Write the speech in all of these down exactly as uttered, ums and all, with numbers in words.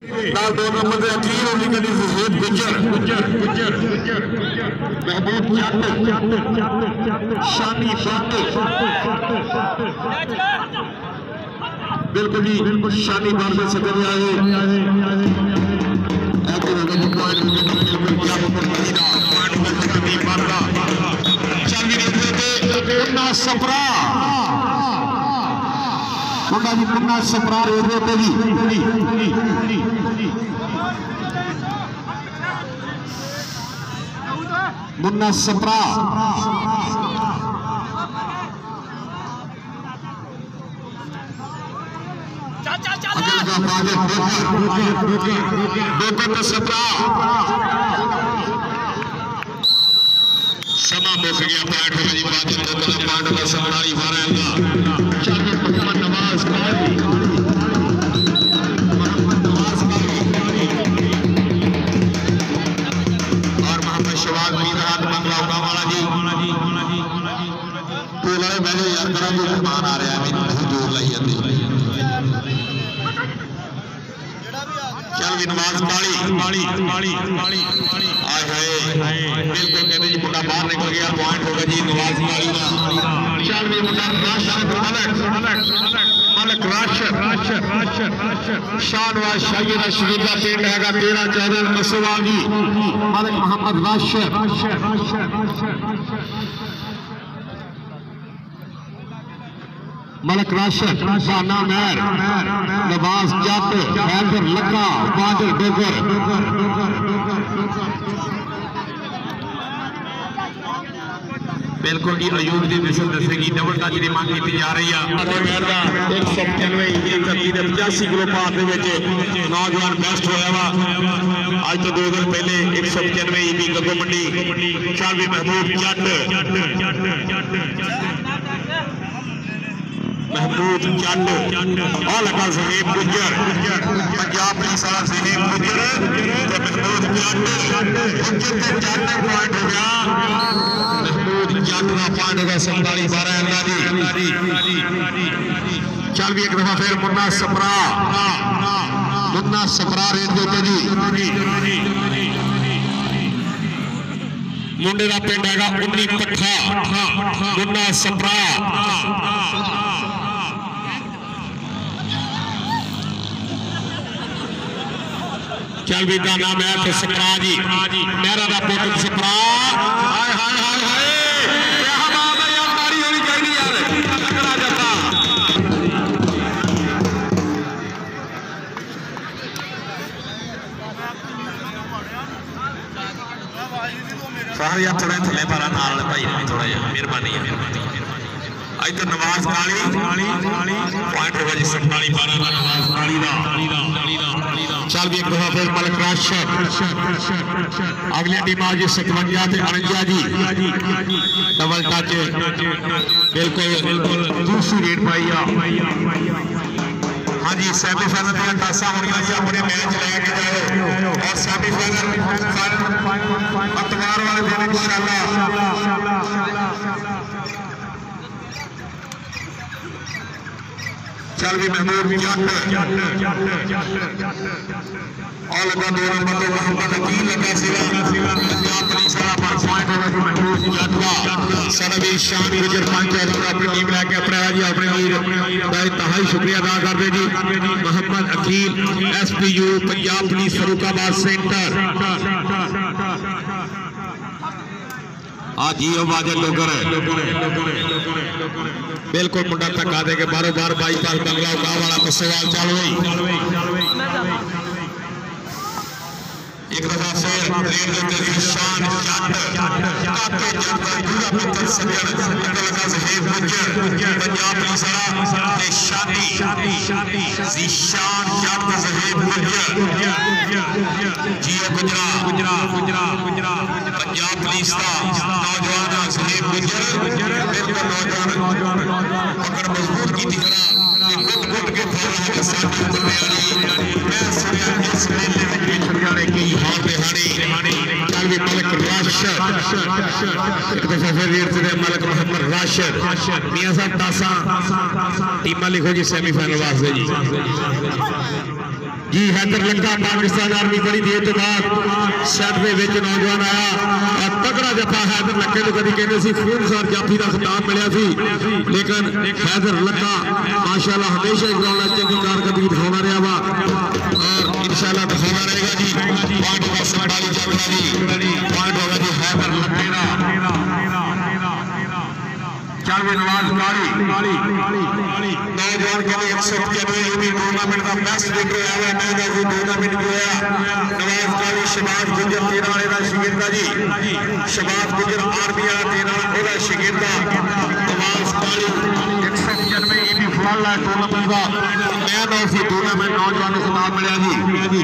नाल दो नंबर दे अखीर होली कदी ज़हीद गुज्जर गुज्जर गुज्जर गुज्जर महबूब जट शानी बात बिल्कुल जी बिल्कुल शानी बात से सदर आए ऐसे होगा जी पॉइंट बिल्कुल क्या ऊपर मदीना पॉइंट ऊपर कदी मारदा चल भी देखते पुन्ना सपरा पुन्ना जी पुन्ना सपरा रेडियो पे जी मुन्ना सपरा समा मुक गया पॉइंट होगा जी बात पॉइंट होगा समराली बारह चाहिए मोहम्मद नवाज मोहम्मद नवाज और मोहम्मद शवाज मीरहाट मंगला उड़ावाला जी तो लड़े बैठे यार करा जो मेहमान आ रहा है मैं नहीं जोर लाई जाती चल भी नमाज पाली पाली पाली पाली आए हाय बिल्कुल कहते जी मुंडा बाहर निकल गया पॉइंट होगा जी नवाज पाली का चल भी मुंडा राशिद मलक मलक राशिद राशिद राशिद राशिद शानवाज शाही रशीद का पिंड हैगा तेरह चौदह मसवाल जी मलक मोहम्मद राशिद राशिद राशिद मलक राशिद शाना महर नवाज जट हैदर लक्का बादल डोगर बिल्कुल जी अयूब की मिसल दसेगी डबल टच की मांग की जा रही है एक सौ पचानवे पचासी किलो भार नौजवान बेस्ट होया वा अज तो दो दिन पहले एक सौ पचानवे ईपी गगो मंडी चल भी महबूब जट महबूब जट और लगा ज़हीद गुज्जर पंजाब पुलिस वाला ज़हीद गुज्जर महबूब जट गुज्जर के जट पॉइंट हो गया महबूब जट का पॉइंट होगा सैंतालीस बारह अल्लाह जी चल भी एक दफा फिर मुन्ना सपरा मुन्ना सपरा रेट देते जी मुंडे का पिंड हैगा उन्नी पट्ठा मुन्ना सपरा चल भी का नाम है तो सपरा जी मेरा का पुत्र सपरा हाय हाय हाय हाय क्या बात है यार तारी होनी चाहिए यार टकरा जाता सारे यार थोड़े थले पारा नाल भाई थोड़ा यार मेहरबानी है आज तो नवाज काली पॉइंट होगा जी सैंतालीस बारह नवाज काली दा चल भी एक दफा फिर मलक राशिद अगली टीम आज सतवंजा से अड़ंजा जी डबल टच बिल्कुल बिल्कुल दूसरी रेट पाई हाँ जी सेमीफाइनल दियां टासा होनी जी अपने मैच लेके जाओ और सेमीफाइनल अतवार वाले दिन इंशाल्लाह चल भी महबूब जट और लगा दो नंबर तो मोहम्मद अकील लगा सिवा पंजाब पुलिस वाला पर पॉइंट होगा कि महबूब जट का सरवी शान गुजर पंच अपनी टीम लेके अपने जी अपने वीर का इंतहाई शुक्रिया अदा करते जी Mohammad Akeel SPU Punjab police Farrukhabad center आज ही बाजर लोगर बिल्कुल मुंडा धक्का दे के बारो बार बाईपास बंगला उड़ा वाला मसवाल चालू हुई एक दफा फिर रेड देते हैं शान जट काके जट का पूरा पुत्र सजन लगा ज़हीद गुज्जर पंजाब पुलिस वाला ते शादी ज़ीशान जट का ज़हीद गुज्जर जियो गुजरा गुजरा गुजरा गुजरा पंजाब पुलिस का नौजवान ज़हीद गुज्जर बिल्कुल नौजवान पकड़ मजबूत की दिखरा गुट गुट के फौज के साथ गुरबानी मैं सुनिया इस मेले में छड़ियाने की हां बेहानी चल भी मलक राशिद एक दफा फिर वीर तेरे मलक मोहम्मद राशिद मियां साहब टासा टीम लिखो जी सेमीफाइनल वास्ते जी जी हैदर लक्का पाकिस्तान आर्मी बड़ी देर के बाद शहर के नौजवान आया और तगड़ा जफा हैदर लक्के को कभी कहते सी खूनसार जाफी का खिताब मिला सी, लेकिन हैदर लक्का माशाल्लाह हमेशा एक ग्राउंड चंगी कारकर्दगी दिखाना रहा वा और इंशाल्लाह दिखाना रहेगा जी। पॉइंट होगा संताली चौदह जी, पॉइंट होगा जी हैदर लक्के का। चालवे नवाज काली नौजवान के लिए एक सौ इक्यानवे टूर्नामेंट का बेस्ट विकेट आया है मैच अभी टूर्नामेंट जो है नवाज काली शबाज गुजर तेरह वाले का शिगिरदा जी, शबाज गुजर आर्मी वाला तेरह वाला शिगिरदा नवाज काली एक सौ इक्यानवे भी फुल है टूर्नामेंट का मैच और टूर्नामेंट नौजवान को खिताब मिला जी।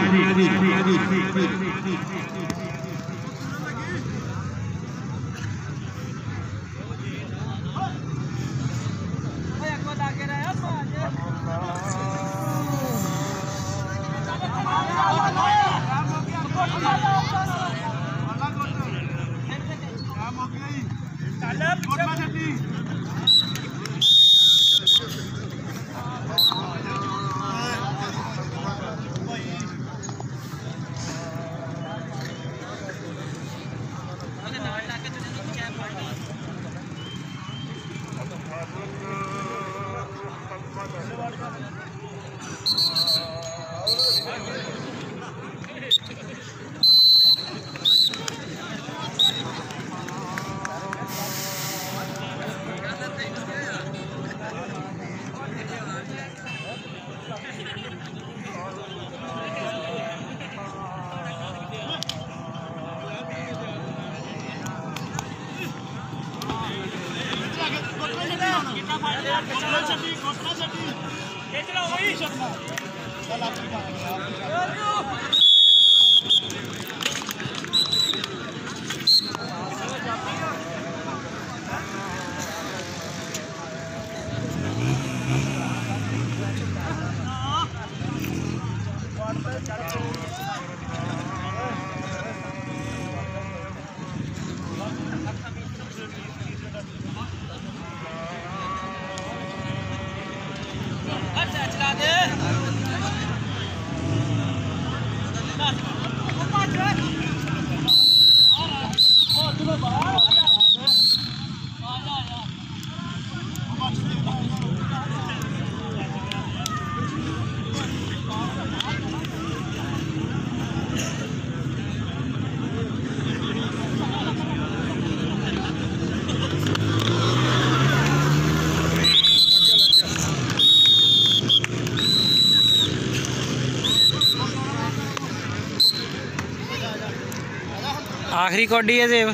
आखिरी कौडी है जेब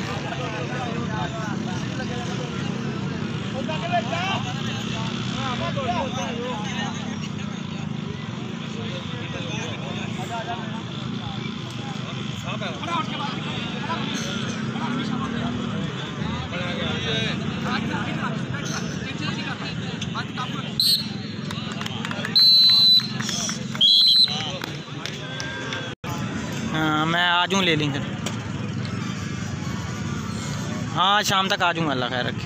हाँ मैं आ जाऊँ ले लेंगे। हाँ शाम तक आ जाऊँगा, अल्लाह खैर रखे।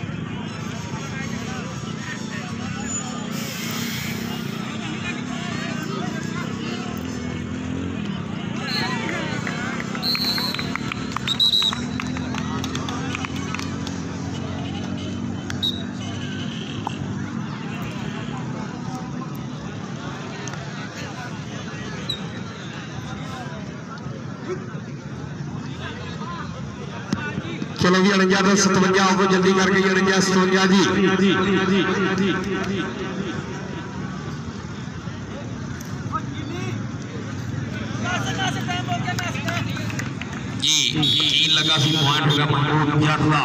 चलो जी अड़ंजा तो सतवंजा आओ जल्दी करके अड़ंजा सतवंजा जी जी जी लगा सी पॉइंट होगा महमूद जाटला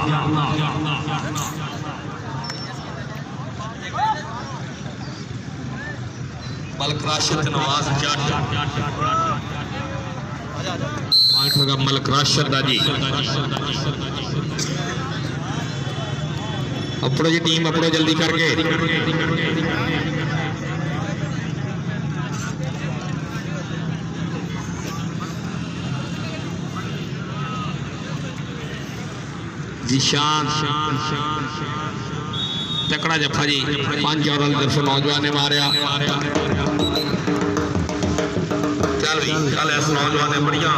मलक राशिद नवाज जाट पॉइंट होगा मलक राशिद जी। अपड़ो जी टीम अपड़ो जल्दी करके जी शान तकड़ा जफा जी पांच और तरफ नौजवान ने मारिया चल भी चल इस नौजवान ने बढ़िया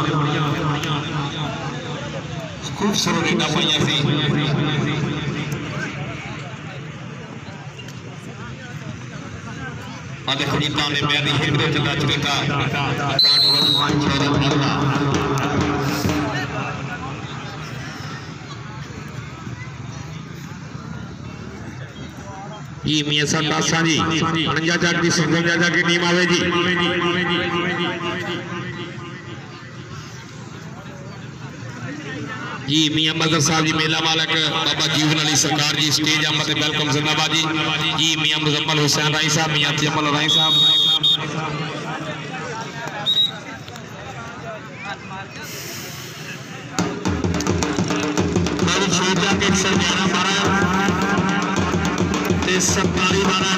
खूबसूरत रीटा पाइया सी देखो रीटा ने मैं हिट के चला चलेगा जी मियां साहब दासा जी उनंजा जग की संगम जाजा की टीम आवे जी जी मियां मजर साहब जी मेला मालक बाबा जीवन अली सरकार जी स्टेज अहमद वेलकम जिंदाबाद जी जी मियां मुजम्मल हुसैन राई साहब मियां जमल राई साहब सत्ताली बारह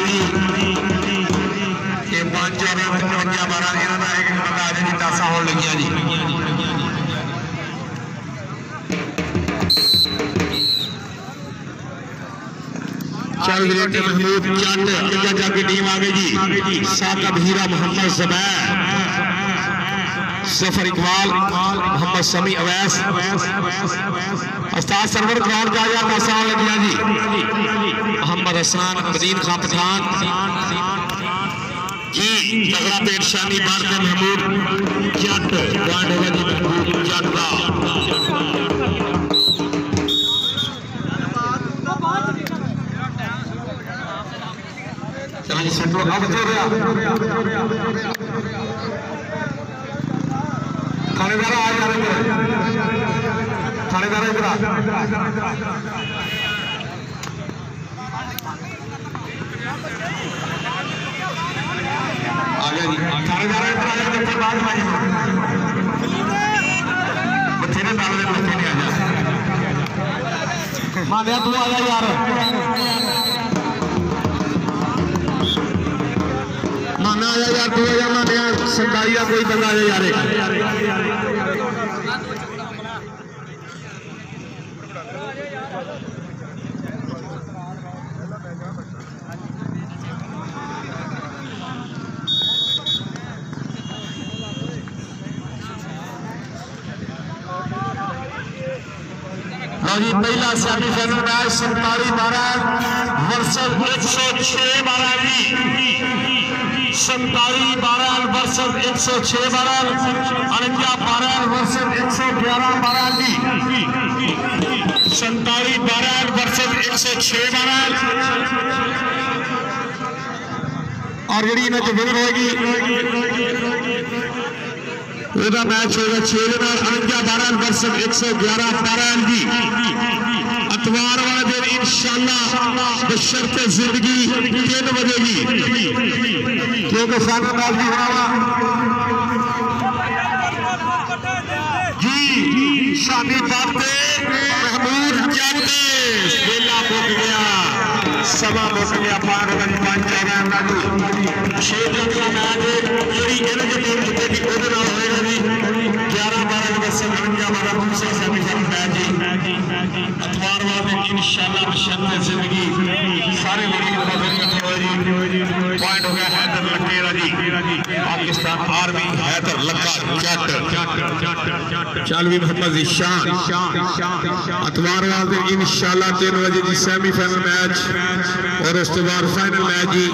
ये पांच चौदह पचवंजा बारह इन्हों का एक बंदा आज जी दासा होने लगिया जी चल महमूद जट जग की टीम आ गई जी साकब हीरा मोहम्मद ज़ुबैर सफर इकबाल मोहम्मद समी अवैस उस्ताद सरवर खान का या दासा होने लगिया जी मोहम्मद हसन मजीद खान पठान जी तगड़ा पेट शानी बार का महमूद जट पॉइंट होगा जी महमूद जट का चलिए सेंटर अब तो गया थानेदार आ जा रहे थानेदार इधर आ गया जी थानेदार इधर आ जा जितने बाद भाई बथेरे डाल दे बच्चे नहीं आ जा मानिया तू आ जा यार माना आ जा यार तू आ जा मानिया सरकारी का कोई बंदा आ जा यार जी पहला सेमीफाइनल मैच संताली बारह वर्सेस एक सौ छह बारह जी संताली बारह वर्सेस एक सौ छह बारह अनंजा बारह वर्सेस एक सौ ग्यारह बारह जी संताली बारह वर्सेस एक सौ छह बारह और जी इन्हें विनर होगी मैच होगा छह अनंजा बारह वर्सेस एक सौ ग्यारह बारह जी अतवार वाले दिन इंशाअल्लाह बशर्ते जिंदगी तीन बजेगी क्योंकि सारा मैच भी हुआ जी शादी बाते महमूद जाते वेला मुक गया सवा मुक गया पार गन पांच रन का छह दिन का मैच जेडी इन्हें जो टीम जितेगी ਉਹਦੇ ਨਾਲ ਹੋਏਗਾ ਜੀ ग्यारह बारह वर्सेस उनंजा बारह दूसरा सेमीफाइनल मैच जी अतवार वाले इंशाअल्लाह बशर्ते जिंदगी सारे लोग पॉइंट हो गया हैदर लकेरा जी पाकिस्तान आर्मी हैदर लक्का जट चालवी मोहम्मद ईशान अतवार वाले इंशाअल्लाह तीन बजे जी सेमीफाइनल मैच और उसके बाद फाइनल मैच जी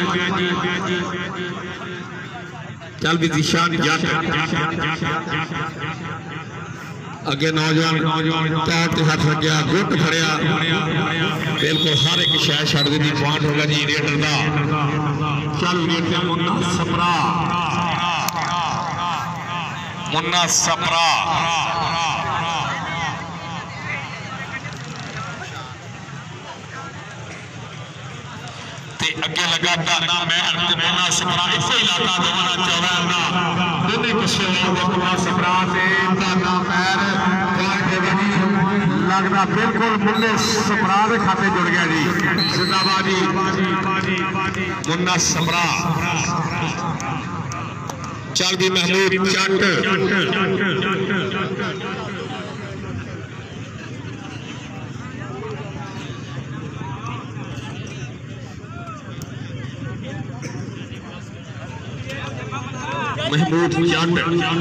चल भी निशान जट अगे नौजवान पैर ते हाथ रखा गुट फड़िया बिल्कुल हर एक शह छड़ दी पॉइंट होगा जी रेडर का चल रेडर मुन्ना सपरा मुन्ना सपरा अगे लगा डाना महल मुन्ना सपरा इसे इलाका दोबारा चौदह दोनों किस्से मुन्ना सपरा से डाना महल लगता बिल्कुल मुन्ने सपरा के खाते जुड़ गया जी जिंदाबाद जी मुन्ना सपरा चल भी महमूद जट महमूद जट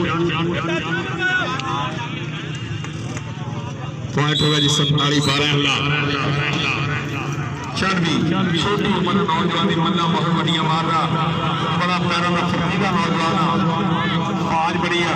पॉइंट होगा जी सत्तालीस बारह चढ़वी छोटी उम्र नौजवानी मल्ला बहुत बढ़िया मार रहा बड़ा प्यारा ना फकीरा नौजवान आज बढ़िया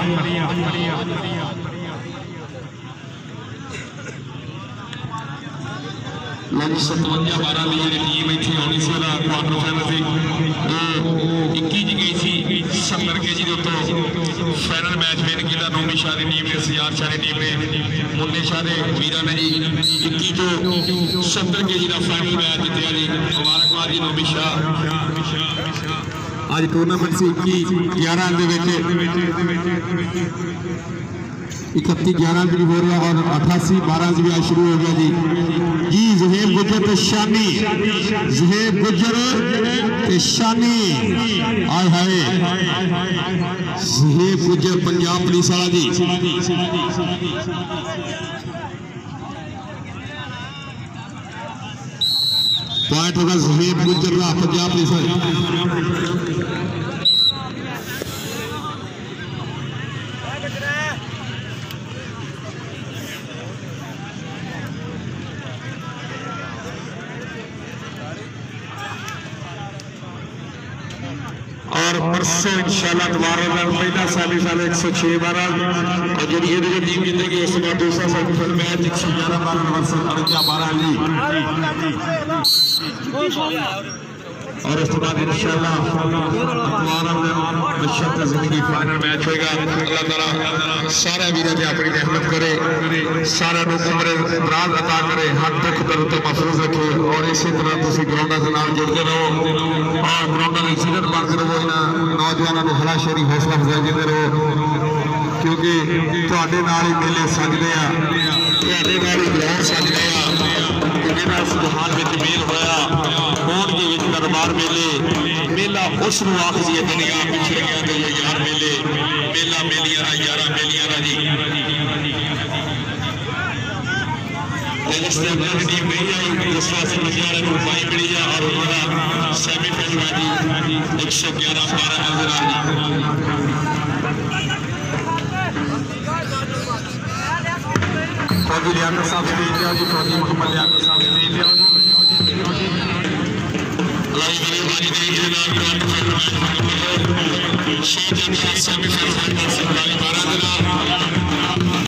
लगी सतवंजा बारह की जी टीम इतनी आनी सी क्वार्टर फाइनल से इक्की च गई थी सत्तर के जी के उत्तों फाइनल मैच विन किया नौमी शाह की टीम ने सियार शाह की टीम ने मुन्ने शाह के वीर ने जी इक्की तो सत्तर के जी का फाइनल मैच जितया जी मुबारकबाद जी नौमी शाह आज टूर्नामेंट से इक्की ग्यारह इकतीस ग्यारह भी हो रहा और अठासी बारह भी आज शुरू हो गया जी जी ज़ुहैब गुज्जर ते शानी ज़ुहैब गुज्जर ते शानी आय हाय ज़ुहैब गुज्जर पंजाब पुलिस वाला जी पॉइंट होगा ज़ुहैब गुज्जर का पंजाब पुलिस वाला और परसों इंशाल्लाह दोबारा पहला सेमीफाइनल एक सौ छह बारह और जो ये जो टीम जीतेगी उस बाद दूसरा सेमीफाइनल मैच एक सौ ग्यारह बारह वर्सेस अड़जा बारह जी और इस बाद इंशाल्लाह दोबारा बशर्ते जिंदगी फाइनल मैच होगा अल्लाह ताला सारे वीरों की अपनी रहमत करे सारे उम्र दराज अता करे हर दुख दर्द तो महफूज रखे और इसी तरह तुम ग्राउंडा के नाल जुड़ते रहो और ग्राउंडा की सीरत बनते रहो इन्होंने नौजवानों को हला शेरी हौसला अफजाई देते रहो क्योंकि तुहाडे नाल ही मेले सजदे आ तुहाडे नाल ही ग्राउंड सजदे आ जिन्हां इस जहान विच मेल होया होणगे विच दरबार मेले मेला उस नूं आखदी है दुनिया पिछड़ गया तो ये यार मेले मेला मेलियां दा यारा मेलियां दा जी जिस तरह टीम नहीं आई जिस वास्ते लुधियाना को पाई मिली है और उन्होंने सेमीफाइनल में एक सौ ग्यारह बारह फौजी लियाकत साहब स्टेज पे आओ जी फौजी मोहम्मद लियाकत साहब स्टेज पे आओ लाई बल्लेबाजी के लिए नाम ग्राउंड फाइनल मैच सेमीफाइनल में बारह